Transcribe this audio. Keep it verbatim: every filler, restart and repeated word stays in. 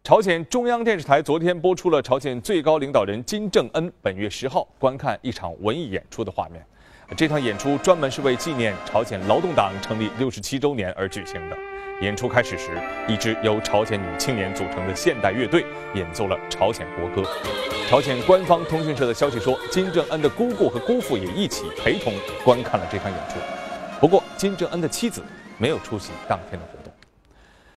朝鲜中央电视台昨天播出了朝鲜最高领导人金正恩本月十号观看一场文艺演出的画面。这场演出专门是为纪念朝鲜劳动党成立六十七周年而举行的。演出开始时，一支由朝鲜女青年组成的现代乐队演奏了朝鲜国歌。朝鲜官方通讯社的消息说，金正恩的姑姑和姑父也一起陪同观看了这场演出。不过，金正恩的妻子没有出席当天的活动。